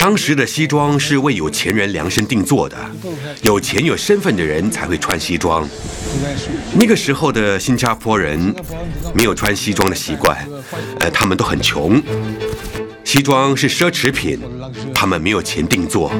当时的西装是为有钱人量身定做的，有钱有身份的人才会穿西装。那个时候的新加坡人没有穿西装的习惯，他们都很穷，西装是奢侈品，他们没有钱定做。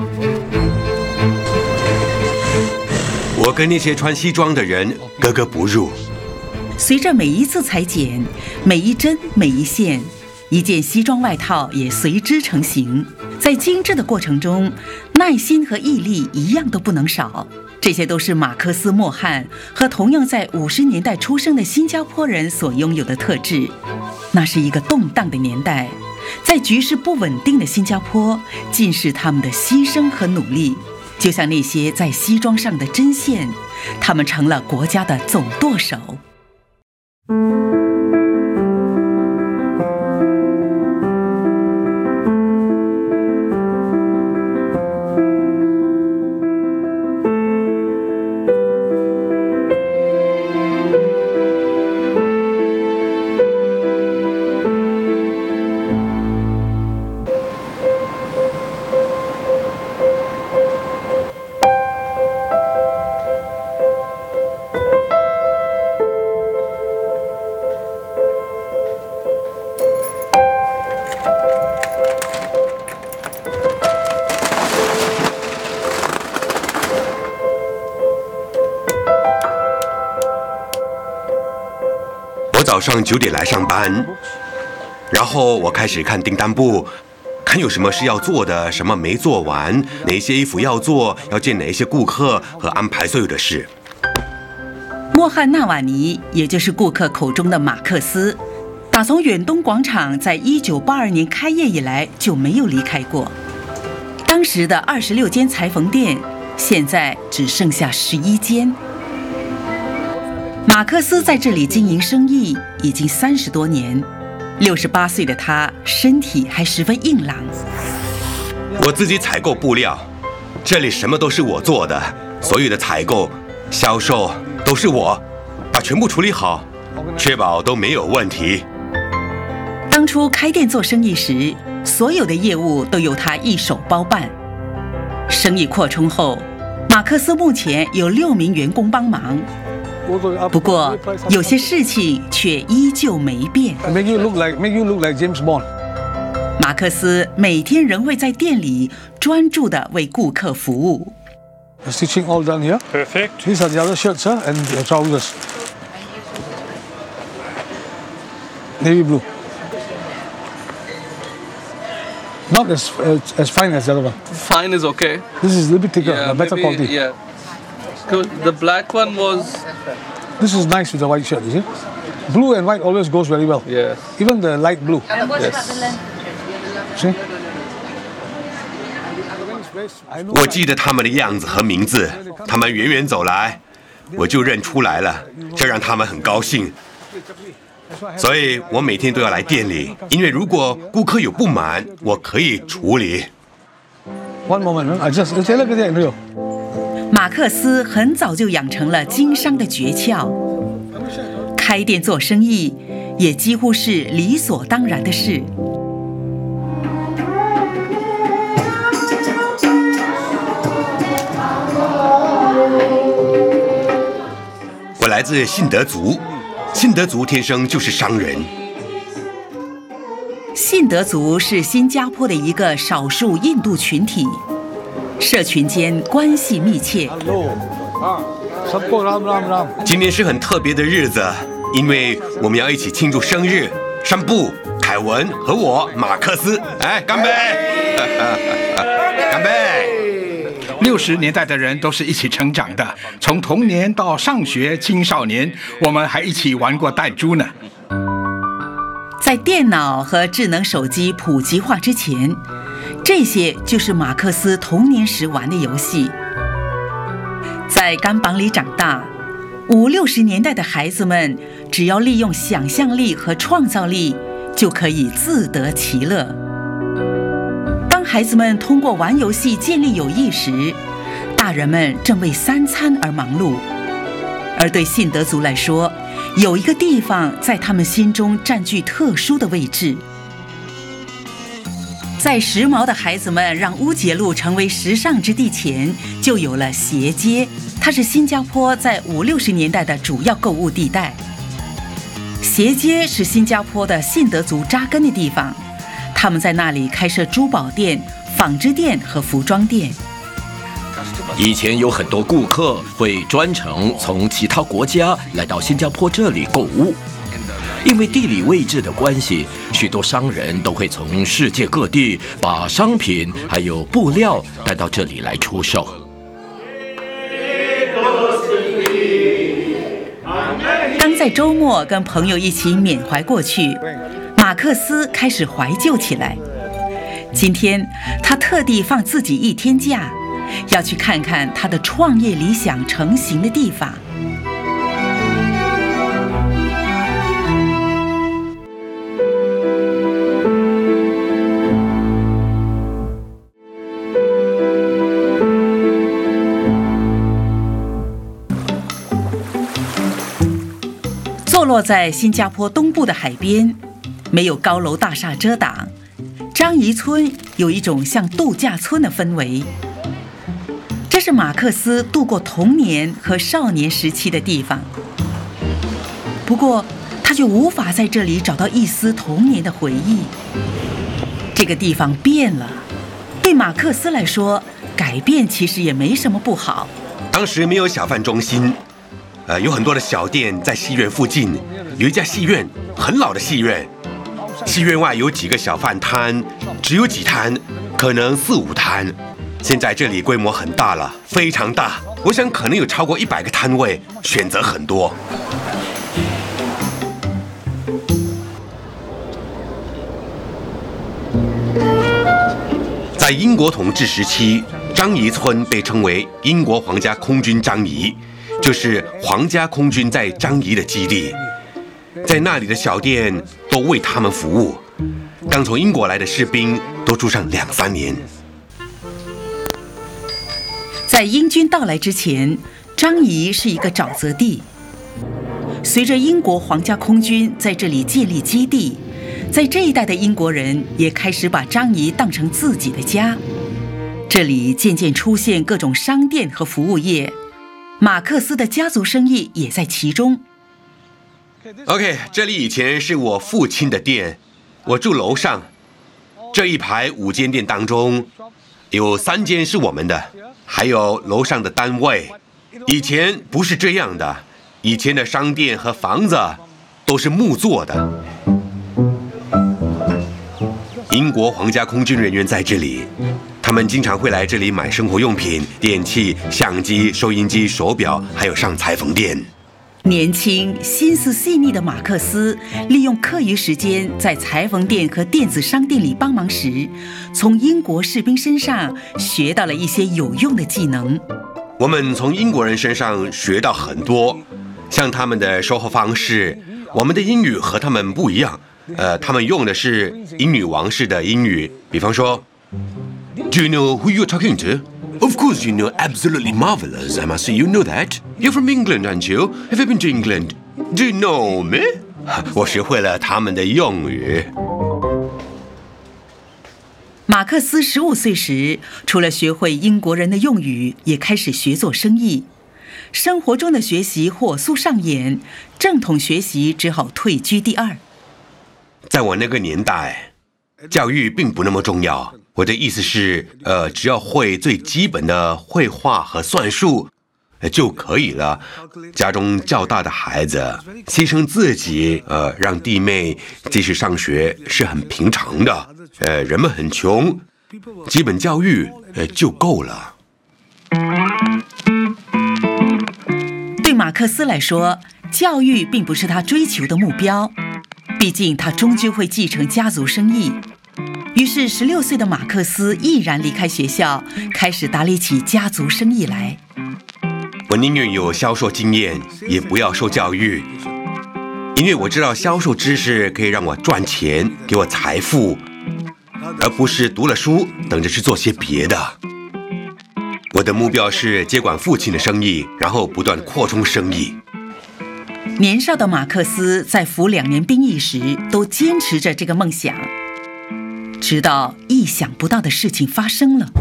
我跟那些穿西装的人格格不入。 随着每一次裁剪，每一针每一线，一件西装外套也随之成型。在精致的过程中，耐心和毅力一样都不能少。这些都是马克思·莫汉和同样在50年代出生的新加坡人所拥有的特质。那是一个动荡的年代，在局势不稳定的新加坡，尽是他们的牺牲和努力。就像那些在西装上的针线，他们成了国家的总舵手。 早上9点来上班，然后我开始看订单簿，看有什么事要做的，什么没做完，哪些衣服要做，要见哪一些顾客和安排所有的事。 莫汉纳瓦尼，也就是顾客口中的马克思，打从远东广场在1982年开业以来就没有离开过。当时的26间裁缝店，现在只剩下11间。马克思在这里经营生意已经30多年，68岁的他身体还十分硬朗。 我自己采购布料，这里什么都是我做的，所有的采购、销售都是我，把全部处理好，确保都没有问题。 当初开店做生意时，所有的业务都由他一手包办。生意扩充后，马克思目前有6名员工帮忙。不过，有些事情却依旧没变。 Make you look like James Bond. 马克思每天仍会在店里专注地为顾客服务。 The stitching all done here. Perfect. These are the other shirts, sir, and the trousers. Navy blue. Not as fine as the other one. Fine is okay. This is a little bit thicker, Yeah, better maybe, quality. Yeah. Good. The black one was. This is nice with the white shirt, you see? Blue and white always goes very well. Yes. Even the light blue. Yes. See? 我记得他们的样子和名字，他们远远走来，我就认出来了，这让他们很高兴。所以我每天都要来店里，因为如果顾客有不满，我可以处理。 One moment, I just look at it. 马克思很早就养成了经商的诀窍，开店做生意也几乎是理所当然的事。 我来自信德族，信德族天生就是商人。 信德族是新加坡的一个少数印度群体，社群间关系密切。 今天是很特别的日子，因为我们要一起庆祝生日。山布、凯文和我马克思，哎，干杯！干杯 ！60年代的人都是一起成长的，从童年到上学、青少年，我们还一起玩过弹珠呢。 在电脑和智能手机普及化之前，这些就是马克思童年时玩的游戏。在甘榜里长大，50、60年代的孩子们只要利用想象力和创造力，就可以自得其乐。当孩子们通过玩游戏建立友谊时，大人们正为3餐而忙碌。而对信德族来说，有一个地方在他们心中占据特殊的位置。 在时髦的孩子们让乌节路成为时尚之地前，就有了鞋街，它是新加坡在50、60年代的主要购物地带。鞋街是新加坡的信德族扎根的地方，他们在那里开设珠宝店、纺织店和服装店。 以前有很多顾客会专程从其他国家来到新加坡这里购物，因为地理位置的关系，许多商人都会从世界各地把商品还有布料带到这里来出售。 当在周末跟朋友一起缅怀过去，马克思开始怀旧起来。今天他特地放自己1天假，要去看看他的创业理想成型的地方。坐落在新加坡东部的海边，没有高楼大厦遮挡，樟宜村有一种像度假村的氛围。这是马克思度过童年和少年时期的地方。不过，他却无法在这里找到一丝童年的回忆。这个地方变了，对马克思来说，改变其实也没什么不好。 当时没有小贩中心，有很多的小店在戏院附近，有一家戏院，很老的戏院。戏院外有几个小贩摊，只有几摊，可能4、5摊。现在这里规模很大了，非常大，我想可能有超过100个摊位，选择很多。在英国统治时期，樟宜村被称为英国皇家空军樟宜，就是皇家空军在樟宜的基地。在那里的小店都为他们服务，刚从英国来的士兵都住上2、3年。 在英军到来之前，樟宜是一个沼泽地。随着英国皇家空军在这里建立基地，在这一带的英国人也开始把樟宜当成自己的家。这里渐渐出现各种商店和服务业，马克思的家族生意也在其中。 OK， 这里以前是我父亲的店，我住楼上。这一排5间店当中，有3间是我们的，还有楼上的单位。以前不是这样的，以前的商店和房子都是木做的。英国皇家空军人员在这里，他们经常会来这里买生活用品、电器、相机、收音机、手表，还有上裁缝店。 年轻、心思细腻的马克思，利用课余时间在裁缝店和电子商店里帮忙时，从英国士兵身上学到了一些有用的技能。 我们从英国人身上学到很多，像他们的说话方式，我们的英语和他们不一样。他们用的是英女王式的英语，比方说 ，Do you know who you're talking to?Of course you know, absolutely marvelous, I must say, you know that. You're from England, aren't you? Have you been to England? Do you know me? 我学会了他们的用语。 马克思15岁时，除了学会英国人的用语，也开始学做生意。生活中的学习火速上演，正统学习只好退居第2。 在我那个年代，教育并不那么重要。我的意思是，只要会最基本的绘画和算术，就可以了。家中较大的孩子牺牲自己，让弟妹继续上学是很平常的。人们很穷，基本教育就够了。 对马克思来说，教育并不是他追求的目标，毕竟他终究会继承家族生意。于是16岁的马克思毅然离开学校，开始打理起家族生意来。 我宁愿有销售经验，也不要受教育，因为我知道销售知识可以让我赚钱，给我财富，而不是读了书等着去做些别的。我的目标是接管父亲的生意，然后不断扩充生意。 年少的马克思在服2年兵役时，都坚持着这个梦想。 直到意想不到的事情发生了。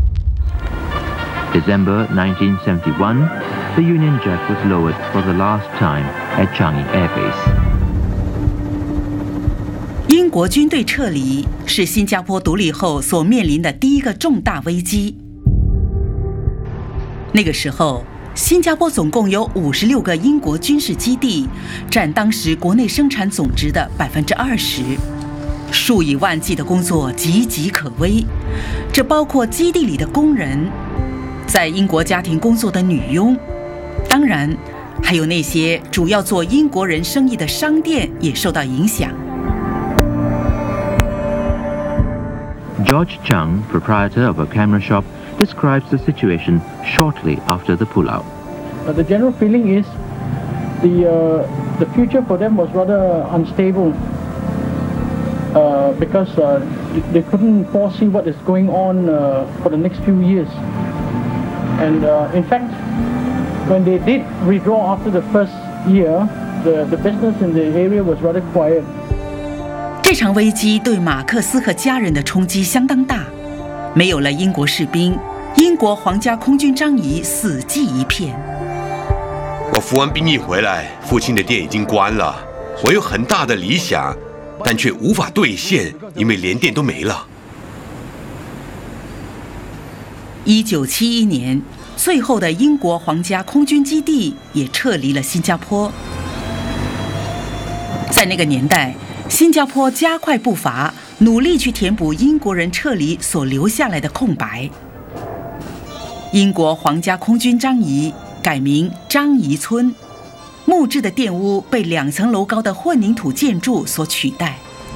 December 1971, the Union Jack was lowered for the last time at Changi Air Base. 英国军队撤离是新加坡独立后所面临的第一个重大危机。那个时候，新加坡总共有56个英国军事基地，占当时国内生产总值的20%，数以万计的工作岌岌可危。这包括基地里的工人，在英国家庭工作的女佣，当然还有那些主要做英国人生意的商店也受到影响。 George Chung, proprietor of a camera shop, describes the situation shortly after the pullout. The general feeling is the future for them was rather unstable because they couldn't foresee what is going on for the next few years. And in fact, when they did withdraw after the first year, the business in the area was rather quiet. 这场危机对马克思和家人的冲击相当大，没有了英国士兵，英国皇家空军张仪死寂一片。 我服完兵役回来，父亲的店已经关了。我有很大的理想，但却无法兑现，因为连店都没了。 1971年，最后的英国皇家空军基地也撤离了新加坡。在那个年代，新加坡加快步伐，努力去填补英国人撤离所留下来的空白。英国皇家空军张仪改名张仪村，木质的店屋被2层楼高的混凝土建筑所取代。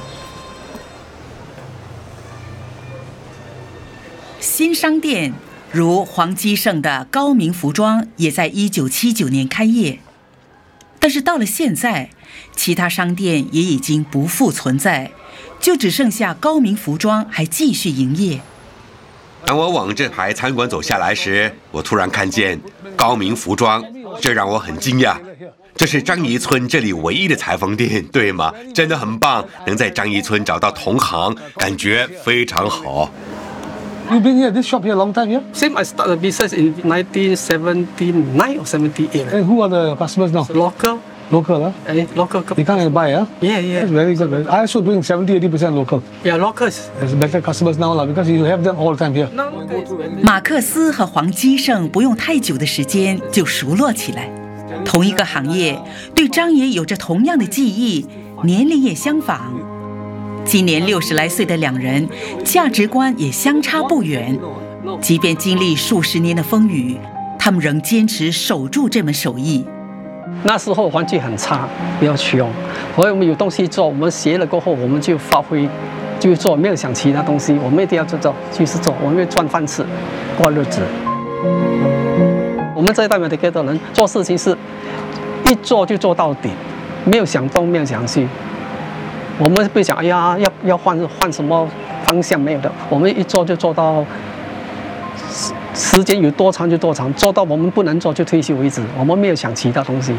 新商店如黄基盛的高明服装也在1979年开业，但是到了现在，其他商店也已经不复存在，就只剩下高明服装还继续营业。 当我往这排餐馆走下来时，我突然看见高明服装，这让我很惊讶。这是张仪村这里唯一的裁缝店，对吗？真的很棒，能在张仪村找到同行，感觉非常好。 You've been here, this shop here a long time, yeah? Same, I started the business in 1979 or 78. And who are the customers now? Local. Local, huh? Local. They can't buy, huh? Yeah, yeah. That's very good. I also doing 70-80% local. Yeah, locals. There's better customers now, because you have them all the time here. 马克思和黄基盛不用太久的时间就熟络起来。同一个行业，对张爷有着同样的记忆，年龄也相仿。今年60来岁的两人，价值观也相差不远。即便经历数十年的风雨，他们仍坚持守住这门手艺。 那时候环境很差，比较穷，所以我们有东西做，我们学了过后，我们就发挥，就做，没有想其他东西，我们一定要做，就是做，我们要赚饭吃，过日子。我们这一代Merdeka的人做事情是一做就做到底，没有想东，没有想西。我们不想，哎呀，要换什么方向，没有的，我们一做就做到。时间有多长就多长，做到我们不能做就退休为止。我们没有想其他东西。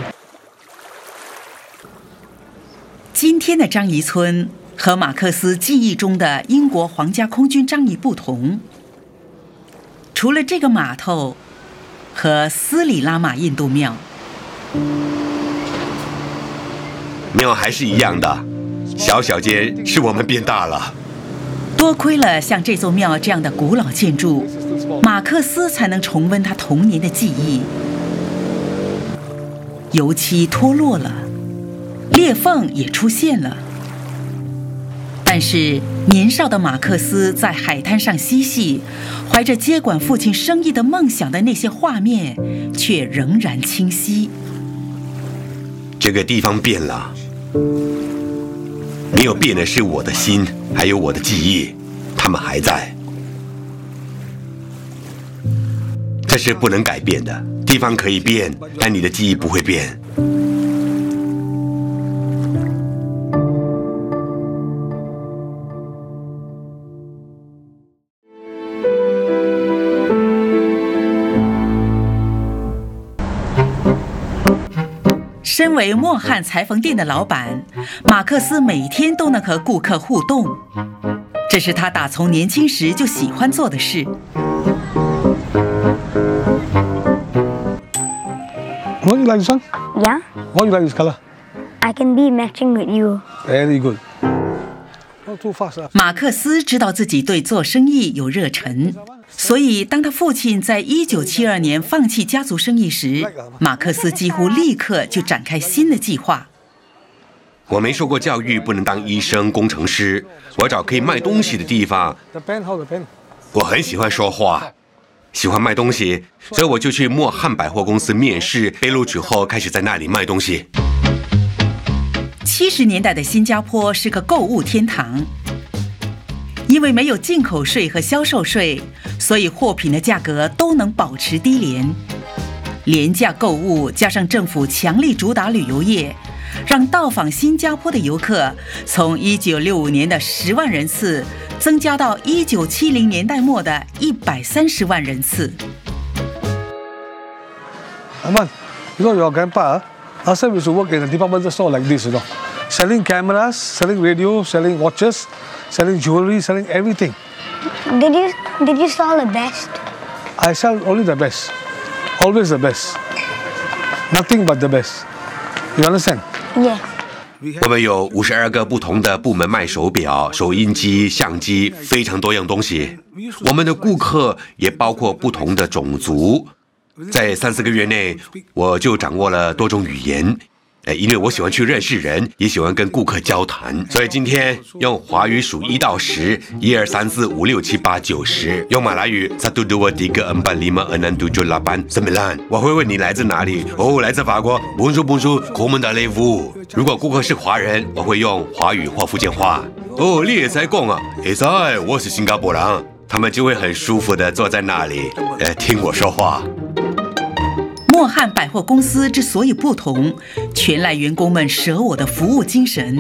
今天的张仪村和马克思记忆中的英国皇家空军张仪不同，除了这个码头和斯里拉玛印度庙， 庙还是一样的，小小间是我们变大了。 多亏了像这座庙这样的古老建筑，马克思才能重温他童年的记忆。油漆脱落了，裂缝也出现了，但是年少的马克思在海滩上嬉戏，怀着接管父亲生意的梦想的那些画面，却仍然清晰。 这个地方变了，没有变的是我的心，还有我的记忆，他们还在。这是不能改变的，地方可以变，但你的记忆不会变。 身为莫汉裁缝店的老板，马克思每天都能和顾客互动。 这是他打从年轻时就喜欢做的事。 What you like this one? Yeah, What you like this color? I can be matching with you. Very good. Not too fast. 马克思知道自己对做生意有热忱，所以当他父亲在1972年放弃家族生意时，马克思几乎立刻就展开新的计划。 我没受过教育，不能当医生、工程师，我要找可以卖东西的地方。 The pen, how the pen? 我很喜欢说话，喜欢卖东西，所以我就去莫汉百货公司面试，被录取后开始在那里卖东西。 70年代的新加坡是个购物天堂，因为没有进口税和销售税，所以货品的价格都能保持低廉。廉价购物加上政府强力主打旅游业，让到访新加坡的游客从1965年的10万人次增加到1970年代末的130万人次。 Aman, you know your grandpa, last time we used to work in a department store like this, selling cameras, selling radio, selling watches, selling jewelry, selling everything. Did you sell the best? I sell only the best, always the best, nothing but the best. You understand? Yes. 我们有52个不同的部门卖手表、收音机、相机，非常多样东西。我们的顾客也包括不同的种族。在3-4个月内，我就掌握了多种语言。因为我喜欢去认识人，也喜欢跟顾客交谈，所以今天用华语数1到10，1、2、3、4、5、6、7、8、9、10。用马来语1、2、3、4、5、6、7、8、9。我会问你来自哪里？哦，来自法国。Bonjour，comment allez-vous？如果顾客是华人，我会用华语或福建话。哦，你也在讲啊？在，我是新加坡人。他们就会很舒服地坐在那里，听我说话。 莫汉百货公司之所以不同，全赖员工们舍我的服务精神。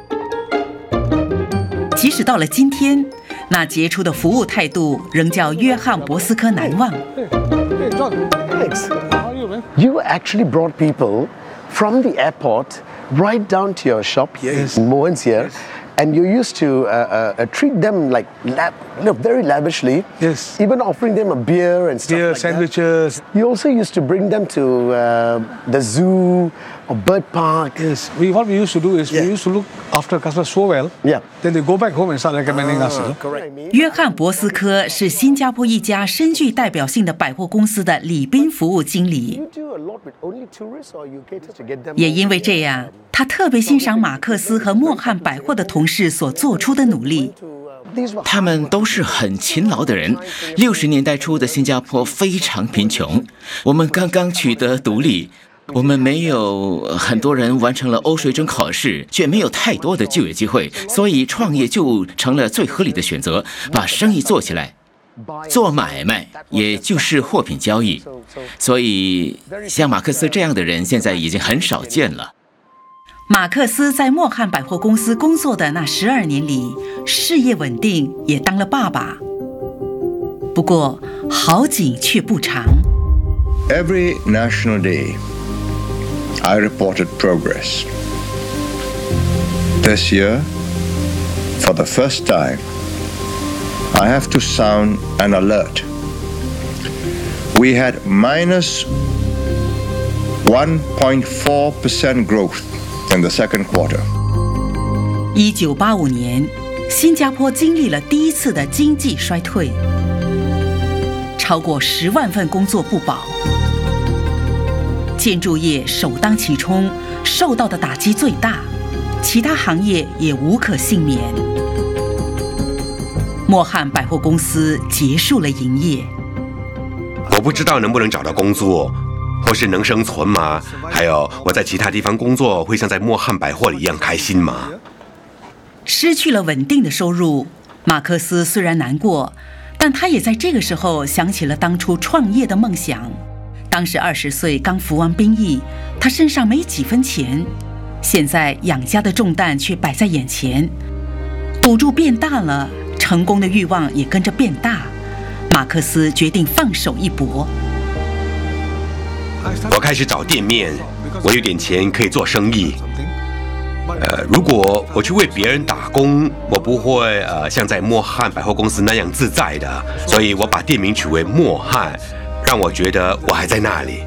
即使到了今天，那杰出的服务态度仍叫约翰·博斯科难忘。 Hey, John. Thanks. How are you, man? You actually brought people from the airport right down to your shop in Mohan's here. And you used to treat them like very lavishly. Yes. Even offering them a beer and stuff Beer, like sandwiches. that. You also used to bring them to the zoo or bird park. Yes. What we used to do is we used to look after customers so well. Yeah. Then they go back home and start recommending us. Correct. 约翰·博斯科是新加坡一家深具代表性的百货公司的礼宾服务经理。 You do a lot with only tourists, or you cater to get them? 也因为这样，他特别欣赏马克思和莫汉百货的同事所做出的努力。 他们都是很勤劳的人。60年代初的新加坡非常贫穷，我们刚刚取得独立，我们没有很多人完成了欧水准考试，却没有太多的就业机会，所以创业就成了最合理的选择，把生意做起来。 做买卖，也就是货品交易，所以像马克思这样的人现在已经很少见了。 马克思在莫汉百货公司工作的那12年里，事业稳定，也当了爸爸。不过好景却不长。 Every National Day, I reported progress. This year, for the first time, I have to sound an alert. We had minus 1.4% growth in the second quarter. 1985年，新加坡经历了第一次的经济衰退，超过10万份工作不保。建筑业首当其冲，受到的打击最大，其他行业也无可幸免。 莫汉百货公司结束了营业。 我不知道能不能找到工作，或是能生存吗？还有我在其他地方工作会像在莫汉百货里一样开心吗？ 失去了稳定的收入，马克思虽然难过，但他也在这个时候想起了当初创业的梦想。当时20岁，刚服完兵役，他身上没几分钱，现在养家的重担却摆在眼前，赌注变大了。 成功的欲望也跟着变大，马克思决定放手一搏。 我开始找店面，我有点钱可以做生意。 如果我去为别人打工，我不会像在莫汉百货公司那样自在的，所以我把店名取为莫汉，让我觉得我还在那里。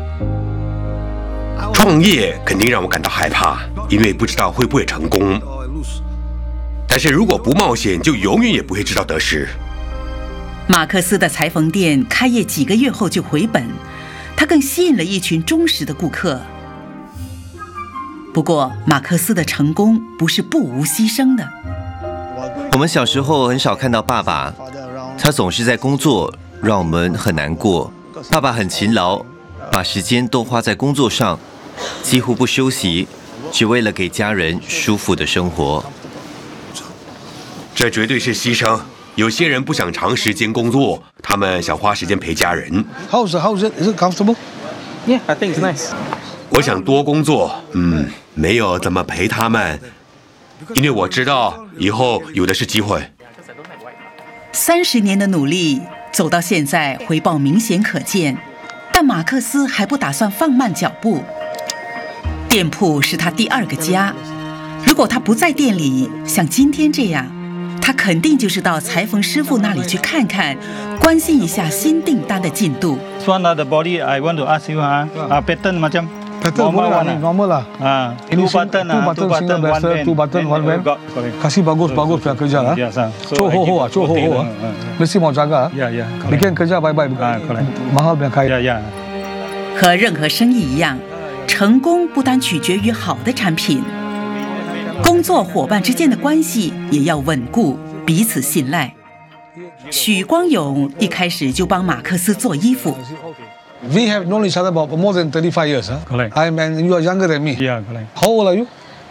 创业肯定让我感到害怕，因为不知道会不会成功。但是如果不冒险，就永远也不会知道得失。 马克思的裁缝店开业几个月后就回本，他更吸引了一群忠实的顾客。不过，马克思的成功不是不无牺牲的。 我们小时候很少看到爸爸，他总是在工作，让我们很难过。爸爸很勤劳，把时间都花在工作上，几乎不休息，只为了给家人舒服的生活。 这绝对是牺牲。有些人不想长时间工作，他们想花时间陪家人。 How's it? Is it comfortable? Yeah, I think it's nice. 我想多工作，没有怎么陪他们，因为我知道以后有的是机会。 30年的努力走到现在，回报明显可见，但马克思还不打算放慢脚步。店铺是他第2个家，如果他不在店里，像今天这样，他肯定就是到裁缝师傅那里去看看，关心一下新订单的进度。 One of the body I want to ask you pattern macam pattern normal lah. Two button, single blaster, 2 button, 1 band. Kasih bagus punya kerja lah. Coho. Mesti mau jaga. Bikin kerja baik-baik. Mahal punya kain. 和任何生意一样，成功不单取决于好的产品，工作伙伴之间的关系也要稳固，彼此信赖。许光勇一开始就帮马克思做衣服。 We have known each other about more than 35 years. Correct. You are younger than me. Yeah, correct. How old are you?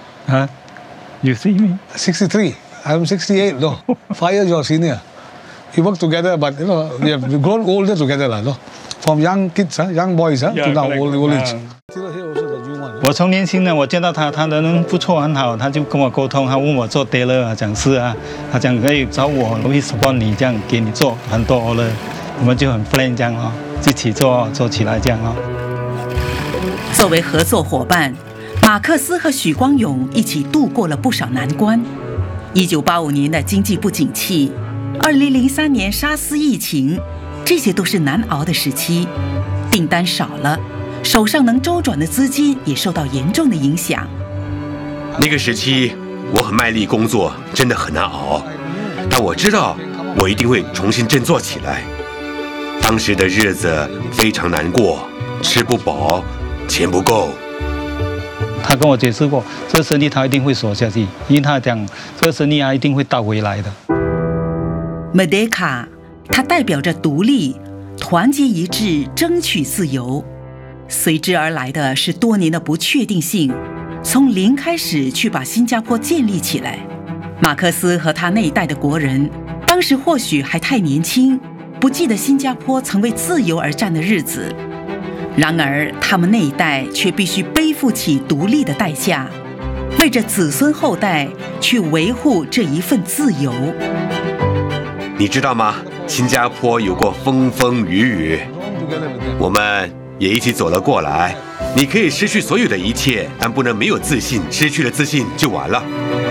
You see me? 63. I'm 68. No, 5 years your senior. We work together, but we have grown older together, no? From young kids, young boys, to now old age. 我从年轻人，我见到他人不错，很好，他就跟我沟通，他问我做 Tailor 讲是啊，他讲可以找我，我会 support 你，这样给你做很多 order， 我们就很 friend 这样哦，一起做起来这样哦。 作为合作伙伴，马克思和许光勇一起度过了不少难关。1985年的经济不景气，2003年沙斯疫情，这些都是难熬的时期，订单少了。手上能周转的资金也受到严重的影响。 那个时期，我很卖力工作，真的很难熬。但我知道，我一定会重新振作起来。当时的日子非常难过，吃不饱，钱不够。 他跟我解释过，这个生意他一定会锁下去，因为他讲这个生意一定会倒回来的。 Merdeka， 它代表着独立、团结一致、争取自由。随之而来的是多年的不确定性，从零开始去把新加坡建立起来。马克思和他那一代的国人，当时或许还太年轻，不记得新加坡曾为自由而战的日子。然而，他们那一代却必须背负起独立的代价，为着子孙后代去维护这一份自由。 你知道吗？新加坡有过风风雨雨，我们也一起走了过来。你可以失去所有的一切，但不能没有自信，失去了自信就完了。